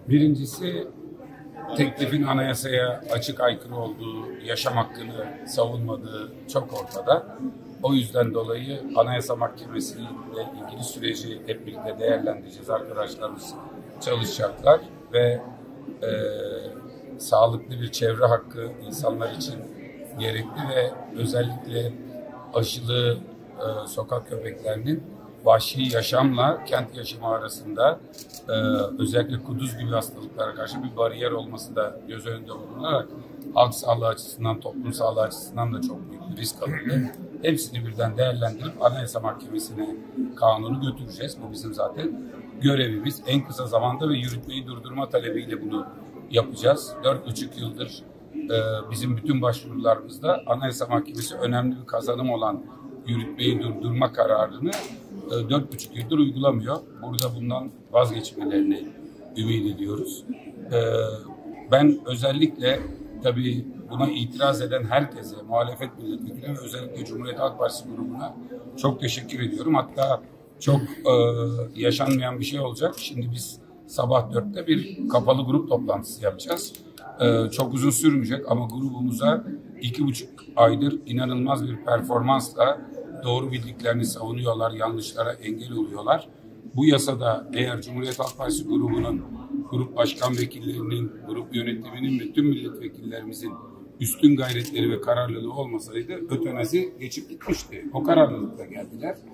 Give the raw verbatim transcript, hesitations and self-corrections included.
Birincisi, teklifin anayasaya açık aykırı olduğu, yaşam hakkını savunmadığı çok ortada. O yüzden dolayı Anayasa Mahkemesi ile ilgili süreci hep birlikte değerlendireceğiz. Arkadaşlarımız çalışacaklar ve e, sağlıklı bir çevre hakkı insanlar için gerekli ve özellikle aşılı e, sokak köpeklerinin vahşi yaşamla kent yaşamı arasında e, özellikle kuduz gibi hastalıklara karşı bir bariyer olması da göz önünde bulunarak halk sağlığı açısından, toplum sağlığı açısından da çok büyük bir risk alındı. Hepsini birden değerlendirip Anayasa Mahkemesi'ne kanunu götüreceğiz. Bu bizim zaten görevimiz. En kısa zamanda ve yürütmeyi durdurma talebiyle bunu yapacağız. Dört buçuk yıldır e, bizim bütün başvurularımızda Anayasa Mahkemesi önemli bir kazanım olan yürütmeyi durdurma kararını e, dört buçuk yıldır uygulamıyor. Burada bundan vazgeçmelerini ümit ediyoruz. E, ben özellikle tabii buna itiraz eden herkese, muhalefet milletvekillerine, özellikle Cumhuriyet Halk Partisi grubuna çok teşekkür ediyorum. Hatta çok e, yaşanmayan bir şey olacak. Şimdi biz sabah dörtte bir kapalı grup toplantısı yapacağız. E, çok uzun sürmeyecek ama grubumuza iki buçuk aydır inanılmaz bir performansla doğru bildiklerini savunuyorlar, yanlışlara engel oluyorlar. Bu yasada eğer Cumhuriyet Halk Partisi grubunun, grup başkan vekillerinin, grup yönetiminin ve tüm milletvekillerimizin üstün gayretleri ve kararlılığı olmasaydı ötenazi geçip gitmişti. O kararlılıkla geldiler.